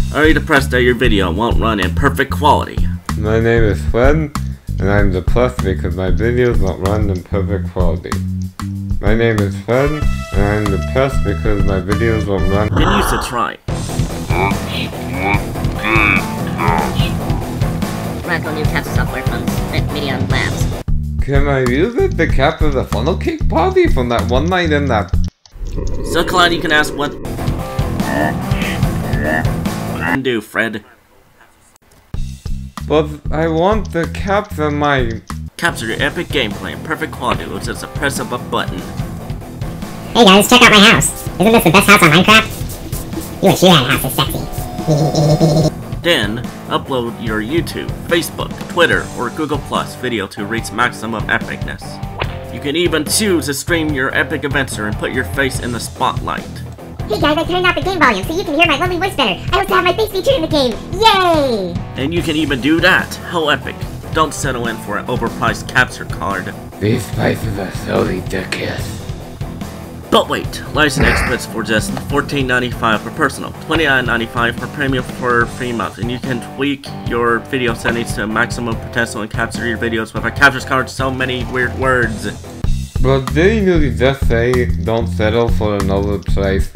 Are you depressed that your video won't run in perfect quality? My name is Fred, and I'm depressed because my videos won't run in perfect quality. My name is Fred, and I'm depressed because my videos won't run. Then you should try. Radical new capture software from Xsplit Media Labs. Can I use it to capture the funnel cake party from that one night in that? So glad you can ask what can do, Fred. But I want to capture my... Capture your epic gameplay in perfect quality with just a press of a button. Hey guys, check out my house. Isn't this the best house on Minecraft? You wish you had a house as sexy. Then, upload your YouTube, Facebook, Twitter, or Google Plus video to reach maximum epicness. You can even choose to stream your epic adventure and put your face in the spotlight. Hey guys, I turned off the game volume so you can hear my lovely voice better. I also have my face featured in the game. Yay! And you can even do that. How epic. Don't settle in for an overpriced capture card. These prices are so ridiculous. But wait, license experts for just $14.95 for personal, $29.95 for premium for 3 months, and you can tweak your video settings to maximum potential and capture your videos with a capture card. So many weird words. But didn't you just say don't settle for another price?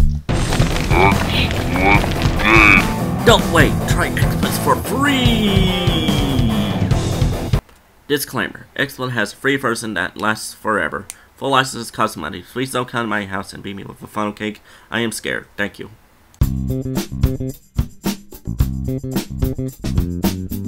Don't wait, try Xsplit for free! Disclaimer, Xsplit has a free version that lasts forever. Full license costs money. Please don't come to my house and beat me with a funnel cake. I am scared. Thank you.